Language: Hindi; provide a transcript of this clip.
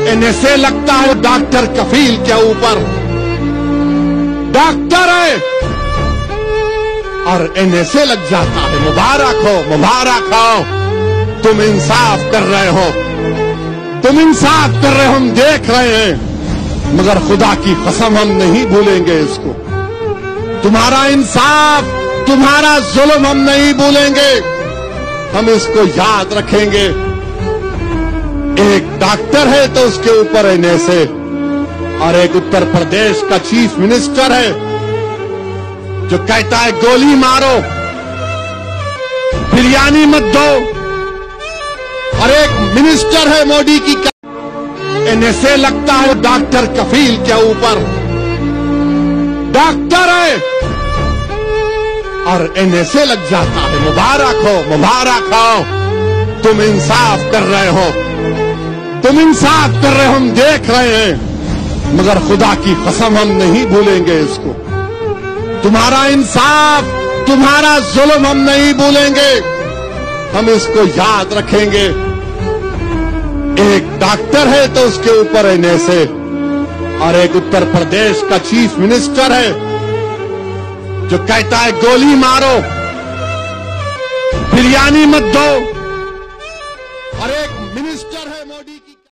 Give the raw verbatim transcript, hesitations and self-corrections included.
इन्हें से लगता है डॉक्टर कफील के ऊपर डॉक्टर है और इन्हें से लग जाता है मुबारक हो मुबारक हो, तुम इंसाफ कर रहे हो, तुम इंसाफ कर रहे हो, हम देख रहे हैं, मगर खुदा की कसम हम नहीं भूलेंगे इसको, तुम्हारा इंसाफ तुम्हारा जुल्म हम नहीं भूलेंगे, हम इसको याद रखेंगे। एक डॉक्टर है तो उसके ऊपर इन्हें से, और एक उत्तर प्रदेश का चीफ मिनिस्टर है जो कहता है गोली मारो बिरयानी मत दो, और एक मिनिस्टर है मोदी की, इन्हें से लगता है डॉक्टर कफील के ऊपर डॉक्टर है और इन्हें से लग जाता है मुबारक हो मुबारक हो, तुम इंसाफ कर रहे हो, तुम इंसाफ कर रहे हो, हम देख रहे हैं, मगर खुदा की कसम हम नहीं भूलेंगे इसको, तुम्हारा इंसाफ तुम्हारा जुल्म हम नहीं भूलेंगे, हम इसको याद रखेंगे। एक डॉक्टर है तो उसके ऊपर इन्हें से, और एक उत्तर प्रदेश का चीफ मिनिस्टर है जो कहता है गोली मारो बिरयानी मत दो, और एक मिनिस्टर है